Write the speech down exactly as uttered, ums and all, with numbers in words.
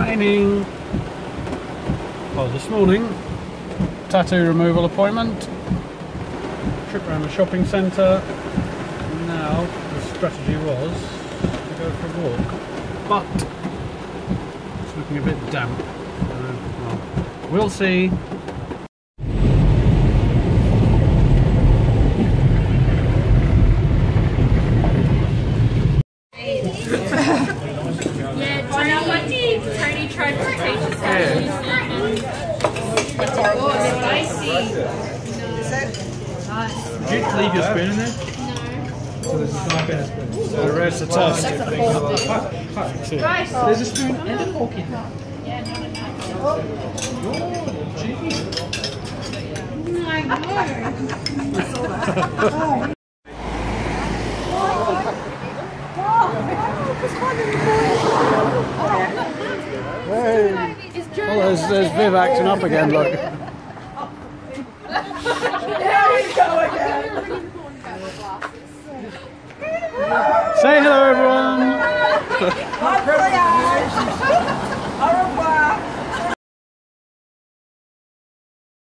raining. Well, this morning, tattoo removal appointment, trip around the shopping centre. Now the strategy was to go for a walk, but it's looking a bit damp. Uh, well, we'll see. Tony tried to teach us how to use it. It's horrible. Spicy. Nice. Did you leave your spoon in there? No. So there's a knife and a spoon. So the rest of the toast. Rice. There's a spoon and a fork in there. Yeah, not enough. You're cheeky. I know. Hey. Oh, there's, there's Viv acting up again, look. Say hello, everyone.